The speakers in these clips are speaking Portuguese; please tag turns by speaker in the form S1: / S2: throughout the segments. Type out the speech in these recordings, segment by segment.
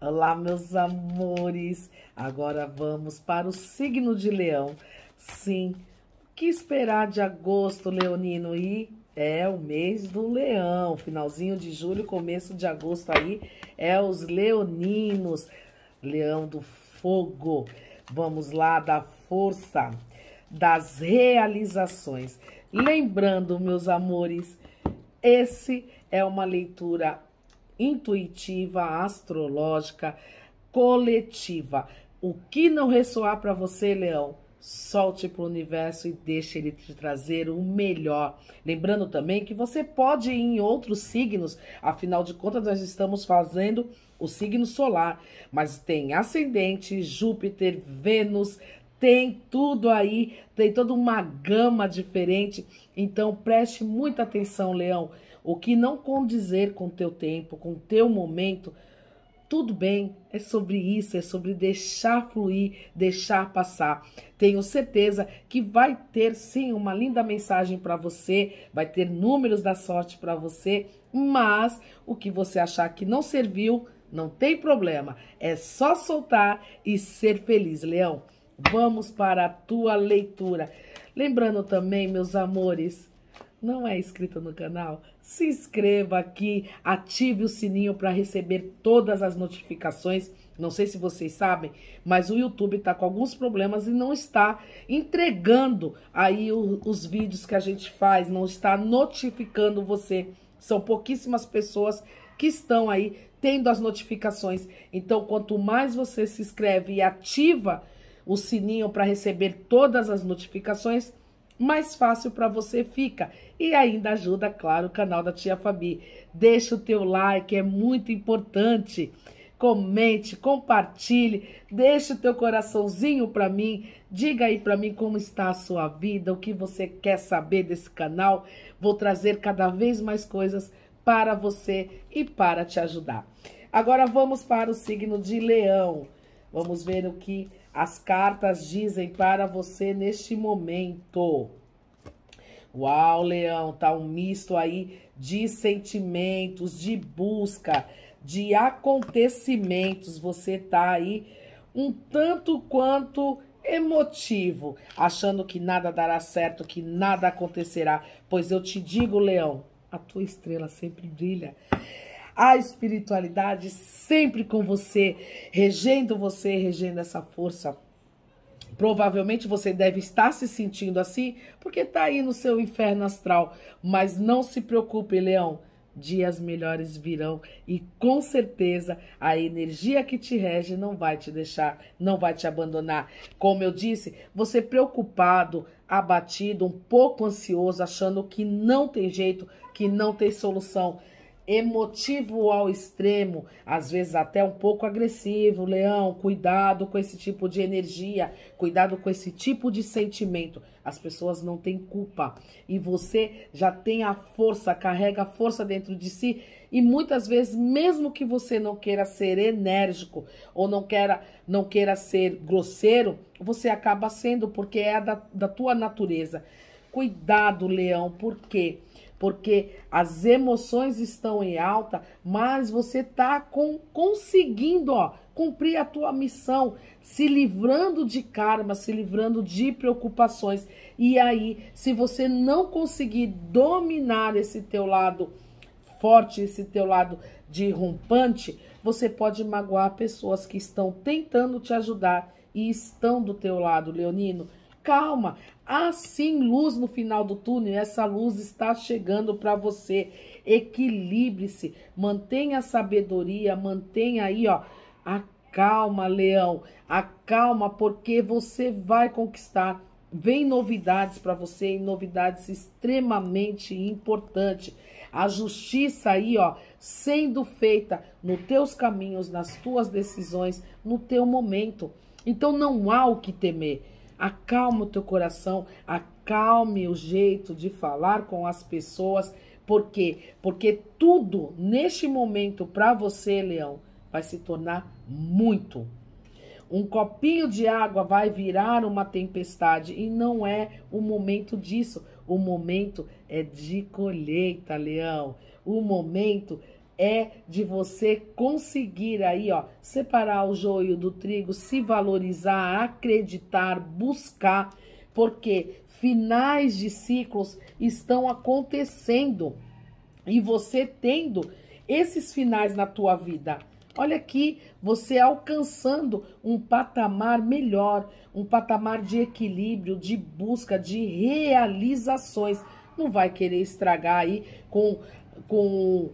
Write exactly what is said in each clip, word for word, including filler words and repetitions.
S1: Olá, meus amores! Agora vamos para o signo de Leão. Sim, o que esperar de agosto, leonino? E é o mês do Leão. Finalzinho de julho, começo de agosto aí é os leoninos. Leão do fogo. Vamos lá, da força, das realizações. Lembrando, meus amores, esse é uma leitura intuitiva, astrológica, coletiva. O que não ressoar para você, Leão, solte para o universo e deixe ele te trazer o melhor. Lembrando também que você pode ir em outros signos, afinal de contas nós estamos fazendo o signo solar, mas tem ascendente, Júpiter, Vênus, tem tudo aí, tem toda uma gama diferente, então preste muita atenção, Leão. O que não condizer com o teu tempo, com o teu momento, tudo bem, é sobre isso, é sobre deixar fluir, deixar passar. Tenho certeza que vai ter sim uma linda mensagem para você, vai ter números da sorte para você, mas o que você achar que não serviu, não tem problema, é só soltar e ser feliz, Leão. Vamos para a tua leitura. Lembrando também, meus amores, não é inscrito no canal? Se inscreva aqui, ative o sininho para receber todas as notificações. Não sei se vocês sabem, mas o YouTube está com alguns problemas e não está entregando aí o, os vídeos que a gente faz, não está notificando você. São pouquíssimas pessoas que estão aí tendo as notificações. Então, quanto mais você se inscreve e ativa o sininho para receber todas as notificações, mais fácil para você fica. E ainda ajuda, claro, o canal da Tia Fabi. Deixa o teu like, é muito importante. Comente, compartilhe, deixa o teu coraçãozinho para mim. Diga aí para mim como está a sua vida, o que você quer saber desse canal. Vou trazer cada vez mais coisas para você e para te ajudar. Agora vamos para o signo de Leão. Vamos ver o que as cartas dizem para você neste momento. Uau, Leão, tá um misto aí de sentimentos, de busca, de acontecimentos. Você tá aí um tanto quanto emotivo, achando que nada dará certo, que nada acontecerá. Pois eu te digo, Leão, a tua estrela sempre brilha. A espiritualidade sempre com você, regendo você, regendo essa força. Provavelmente você deve estar se sentindo assim, porque está aí no seu inferno astral. Mas não se preocupe, Leão. Dias melhores virão e com certeza a energia que te rege não vai te deixar, não vai te abandonar. Como eu disse, você preocupado, abatido, um pouco ansioso, achando que não tem jeito, que não tem solução. Emotivo ao extremo, às vezes até um pouco agressivo, Leão, cuidado com esse tipo de energia, cuidado com esse tipo de sentimento. As pessoas não têm culpa e você já tem a força, carrega a força dentro de si e muitas vezes, mesmo que você não queira ser enérgico ou não queira, não queira ser grosseiro, você acaba sendo porque é da, da tua natureza. Cuidado, Leão, por quê? Porque as emoções estão em alta, mas você está com, conseguindo ó, cumprir a tua missão, se livrando de karma, se livrando de preocupações. E aí, se você não conseguir dominar esse teu lado forte, esse teu lado de rompante, você pode magoar pessoas que estão tentando te ajudar e estão do teu lado, leonino. Calma, há sim luz no final do túnel, essa luz está chegando para você. Equilibre-se, mantenha a sabedoria, mantenha aí, ó, a calma, Leão, a calma, porque você vai conquistar. Vem novidades para você, novidades extremamente importantes. A justiça aí, ó, sendo feita nos teus caminhos, nas tuas decisões, no teu momento. Então não há o que temer. Acalma o teu coração, acalme o jeito de falar com as pessoas. Por quê? Porque tudo neste momento para você, Leão, vai se tornar muito. Um copinho de água vai virar uma tempestade e não é o momento disso. O momento é de colheita, Leão. O momento é de você conseguir aí, ó, separar o joio do trigo, se valorizar, acreditar, buscar, porque finais de ciclos estão acontecendo e você tendo esses finais na tua vida. Olha aqui, você alcançando um patamar melhor, um patamar de equilíbrio, de busca, de realizações. Não vai querer estragar aí com, com,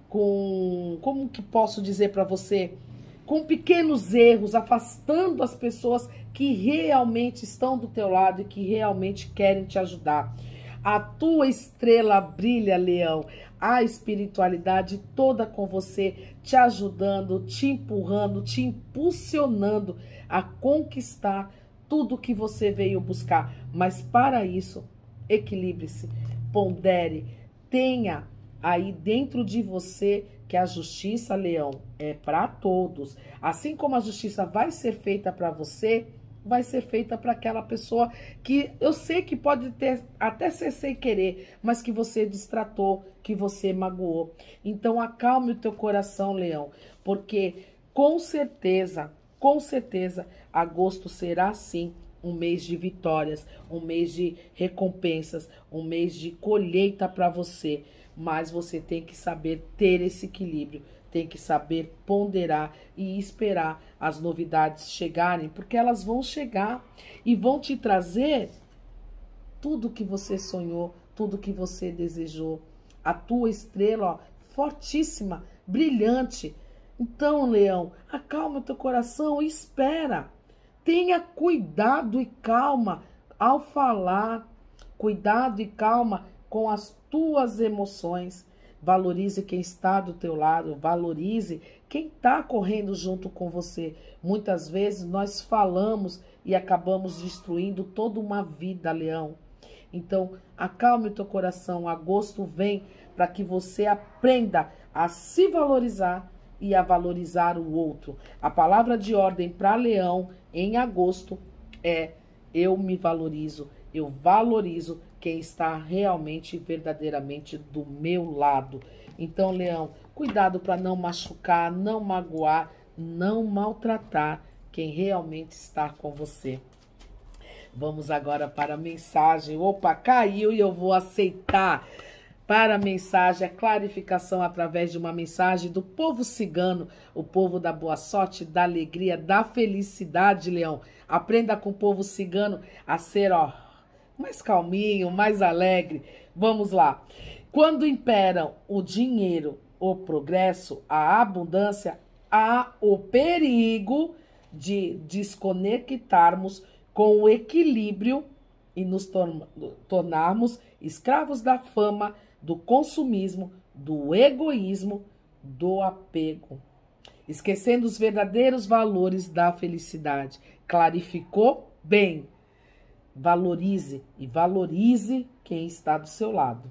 S1: com, como que posso dizer para você? Com pequenos erros, afastando as pessoas que realmente estão do teu lado e que realmente querem te ajudar. A tua estrela brilha, Leão. A espiritualidade toda com você, te ajudando, te empurrando, te impulsionando a conquistar tudo que você veio buscar. Mas para isso, equilibre-se, pondere, tenha aí dentro de você que a justiça, Leão, é para todos. Assim como a justiça vai ser feita para você, vai ser feita para aquela pessoa que eu sei que pode ter até ser sem querer, mas que você distratou, que você magoou. Então acalme o teu coração, Leão, porque com certeza, com certeza, agosto será sim um mês de vitórias, um mês de recompensas, um mês de colheita para você. Mas você tem que saber ter esse equilíbrio, tem que saber ponderar e esperar as novidades chegarem, porque elas vão chegar e vão te trazer tudo que você sonhou, tudo que você desejou. A tua estrela, ó, fortíssima, brilhante. Então, Leão, acalma o teu coração e espera. Tenha cuidado e calma ao falar, cuidado e calma com as tuas emoções. Valorize quem está do teu lado, valorize quem está correndo junto com você. Muitas vezes nós falamos e acabamos destruindo toda uma vida, Leão. Então, acalme o teu coração, agosto vem para que você aprenda a se valorizar e a valorizar o outro. A palavra de ordem para Leão em agosto é: eu me valorizo, eu valorizo quem está realmente e verdadeiramente do meu lado. Então, Leão, cuidado para não machucar, não magoar, não maltratar quem realmente está com você. Vamos agora para a mensagem. Opa, caiu e eu vou aceitar. Para a mensagem, a clarificação através de uma mensagem do povo cigano, o povo da boa sorte, da alegria, da felicidade, Leão. Aprenda com o povo cigano a ser, ó, mais calminho, mais alegre. Vamos lá. Quando imperam o dinheiro, o progresso, a abundância, há o perigo de desconectarmos com o equilíbrio e nos tornarmos escravos da fama, do consumismo, do egoísmo, do apego, esquecendo os verdadeiros valores da felicidade. Clarificou bem. Valorize e valorize quem está do seu lado.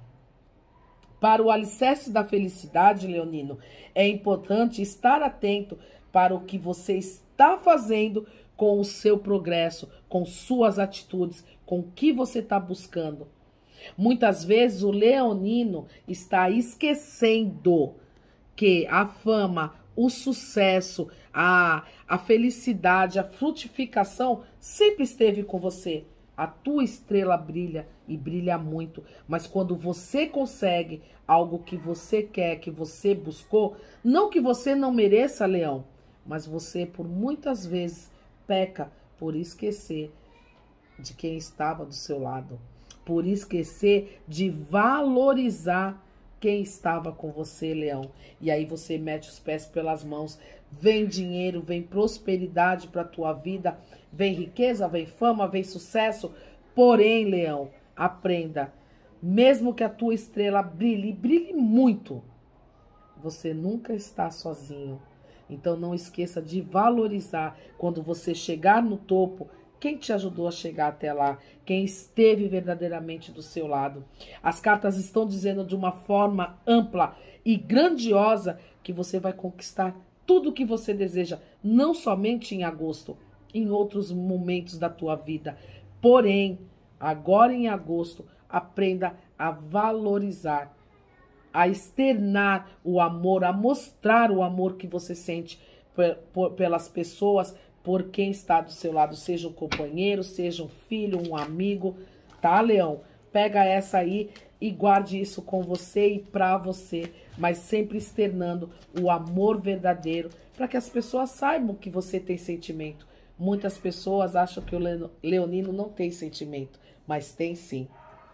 S1: Para o alicerce da felicidade, Leonino, é importante estar atento para o que você está fazendo com o seu progresso, com suas atitudes, com o que você está buscando. Muitas vezes o leonino está esquecendo que a fama, o sucesso, a, a felicidade, a frutificação sempre esteve com você. A tua estrela brilha e brilha muito, mas quando você consegue algo que você quer, que você buscou, não que você não mereça, Leão, mas você por muitas vezes peca por esquecer de quem estava do seu lado, por esquecer de valorizar quem estava com você, Leão. E aí você mete os pés pelas mãos, vem dinheiro, vem prosperidade para a tua vida, vem riqueza, vem fama, vem sucesso. Porém, Leão, aprenda, mesmo que a tua estrela brilhe, brilhe muito, você nunca está sozinho. Então não esqueça de valorizar quando você chegar no topo, quem te ajudou a chegar até lá, quem esteve verdadeiramente do seu lado. As cartas estão dizendo de uma forma ampla e grandiosa que você vai conquistar tudo o que você deseja, não somente em agosto, em outros momentos da tua vida. Porém, agora em agosto, aprenda a valorizar a externar o amor, a mostrar o amor que você sente por, por, pelas pessoas, por quem está do seu lado, seja um companheiro, seja um filho, um amigo, tá, Leão? Pega essa aí e guarde isso com você e pra você, mas sempre externando o amor verdadeiro, para que as pessoas saibam que você tem sentimento. Muitas pessoas acham que o leonino não tem sentimento, mas tem sim.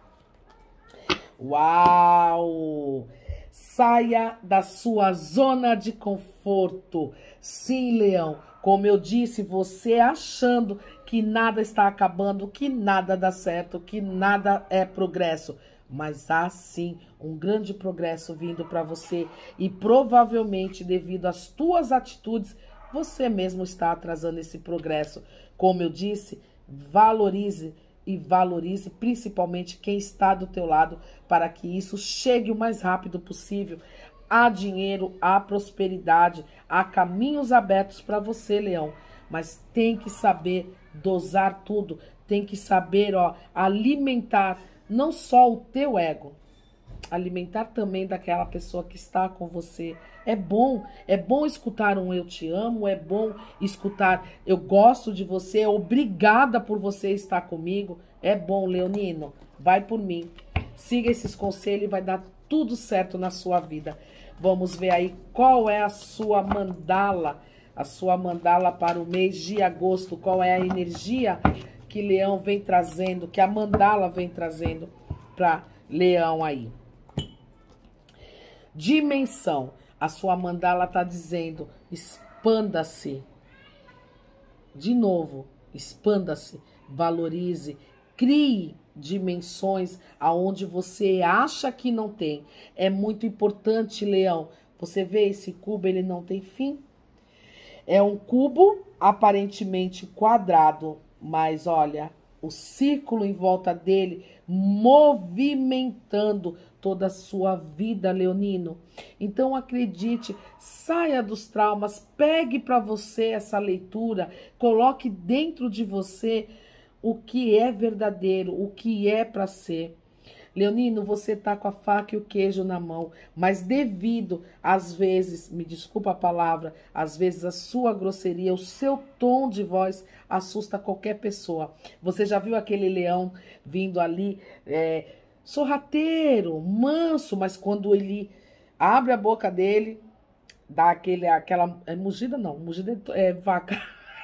S1: Uau! Saia da sua zona de conforto. Sim, Leão, como eu disse, você achando que nada está acabando, que nada dá certo, que nada é progresso. Mas há sim um grande progresso vindo para você e provavelmente devido às tuas atitudes, você mesmo está atrasando esse progresso. Como eu disse, valorize e valorize principalmente quem está do teu lado para que isso chegue o mais rápido possível. Há dinheiro, há prosperidade, há caminhos abertos para você, Leão. Mas tem que saber dosar tudo, tem que saber, ó, alimentar não só o teu ego, alimentar também daquela pessoa que está com você. É bom, é bom escutar um eu te amo, é bom escutar eu gosto de você, obrigada por você estar comigo. É bom, leonino, vai por mim. Siga esses conselhos e vai dar tudo certo na sua vida. Vamos ver aí qual é a sua mandala, a sua mandala para o mês de agosto, qual é a energia que Leão vem trazendo, que a mandala vem trazendo para Leão aí. Dimensão. A sua mandala está dizendo, expanda-se. De novo, expanda-se, valorize, crie dimensões aonde você acha que não tem. É muito importante, Leão. Você vê esse cubo, ele não tem fim. É um cubo aparentemente quadrado, mas olha, o círculo em volta dele movimentando toda a sua vida, leonino. Então acredite, saia dos traumas, pegue para você essa leitura, coloque dentro de você o que é verdadeiro, o que é para ser. Leonino, você tá com a faca e o queijo na mão, mas devido, às vezes, me desculpa a palavra, às vezes a sua grosseria, o seu tom de voz assusta qualquer pessoa. Você já viu aquele leão vindo ali, é, sorrateiro, manso, mas quando ele abre a boca dele, dá aquele, aquela, é mugida não, mugida é vaca,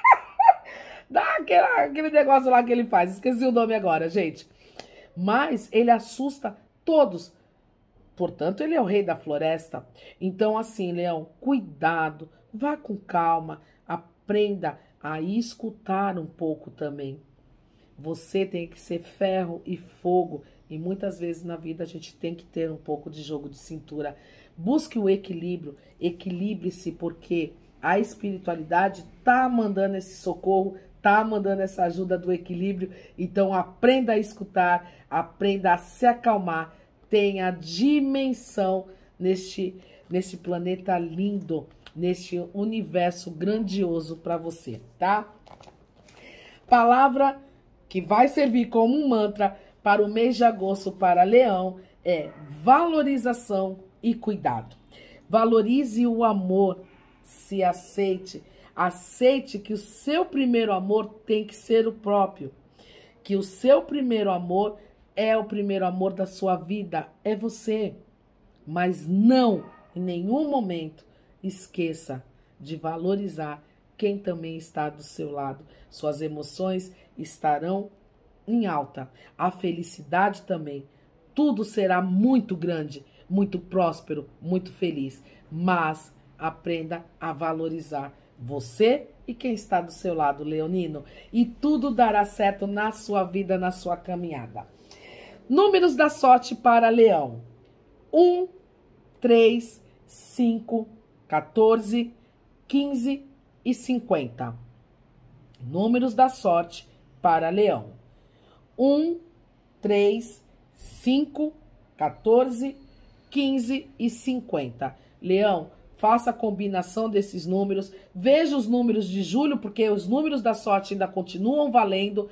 S1: dá aquela, aquele negócio lá que ele faz, esqueci o nome agora, gente. Mas ele assusta todos. Portanto, ele é o rei da floresta. Então, assim, Leão, cuidado, vá com calma, aprenda a escutar um pouco também. Você tem que ser ferro e fogo. E muitas vezes na vida a gente tem que ter um pouco de jogo de cintura. Busque o equilíbrio, equilibre-se, porque a espiritualidade tá mandando esse socorro, tá mandando essa ajuda do equilíbrio. Então aprenda a escutar, aprenda a se acalmar, tenha dimensão neste, neste planeta lindo, neste universo grandioso para você, tá? Palavra que vai servir como um mantra para o mês de agosto para Leão é valorização e cuidado. Valorize o amor, se aceite. Aceite que o seu primeiro amor tem que ser o próprio. Que o seu primeiro amor é o primeiro amor da sua vida, é você. Mas não, em nenhum momento, esqueça de valorizar quem também está do seu lado. Suas emoções estarão em alta. A felicidade também. Tudo será muito grande, muito próspero, muito feliz. Mas aprenda a valorizar você e quem está do seu lado, leonino. E tudo dará certo na sua vida, na sua caminhada. Números da sorte para Leão. um, três, cinco, quatorze, quinze e cinquenta. Números da sorte para Leão. um, três, cinco, quatorze, quinze e cinquenta. Leão, faça a combinação desses números. Veja os números de julho, porque os números da sorte ainda continuam valendo.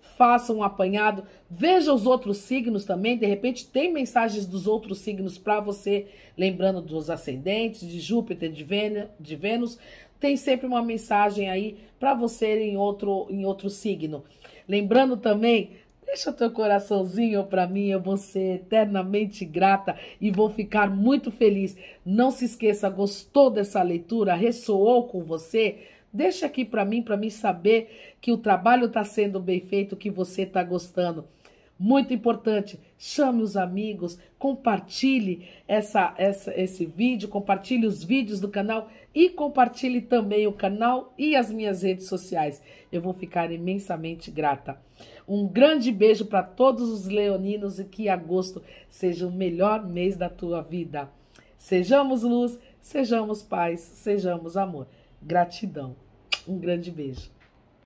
S1: faça um apanhado, veja os outros signos também, de repente tem mensagens dos outros signos para você, lembrando dos ascendentes, de Júpiter, de Vênus, de Vênus, tem sempre uma mensagem aí para você em outro, em outro signo. Lembrando também, deixa teu coraçãozinho para mim, eu vou ser eternamente grata e vou ficar muito feliz. Não se esqueça, gostou dessa leitura? Ressoou com você? Deixa aqui para mim, para mim saber que o trabalho está sendo bem feito, que você está gostando. Muito importante, chame os amigos, compartilhe essa, essa, esse vídeo, compartilhe os vídeos do canal e compartilhe também o canal e as minhas redes sociais. Eu vou ficar imensamente grata. Um grande beijo para todos os leoninos e que agosto seja o melhor mês da tua vida. Sejamos luz, sejamos paz, sejamos amor. Gratidão. Um grande beijo.